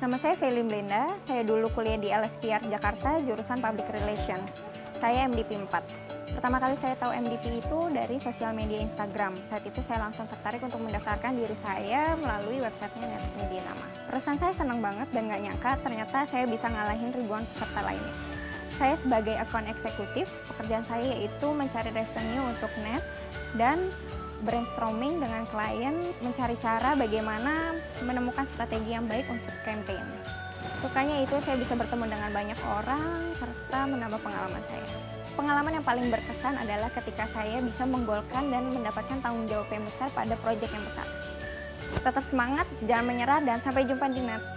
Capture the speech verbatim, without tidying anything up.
Nama saya Feli Blenda, saya dulu kuliah di L S P R Jakarta, jurusan Public Relations. Saya M D P empat. Pertama kali saya tahu M D P itu dari sosial media Instagram. Saat itu saya langsung tertarik untuk mendaftarkan diri saya melalui websitenya Net Media Nama. Perasaan saya senang banget dan gak nyangka ternyata saya bisa ngalahin ribuan peserta lainnya. Saya sebagai account eksekutif, pekerjaan saya yaitu mencari revenue untuk Net dan brainstorming dengan klien, mencari cara bagaimana menemukan strategi yang baik untuk campaign. Sukanya itu saya bisa bertemu dengan banyak orang serta menambah pengalaman saya. Pengalaman yang paling berkesan adalah ketika saya bisa menggolkan dan mendapatkan tanggung jawab yang besar pada proyek yang besar. Tetap semangat, jangan menyerah, dan sampai jumpa di Net.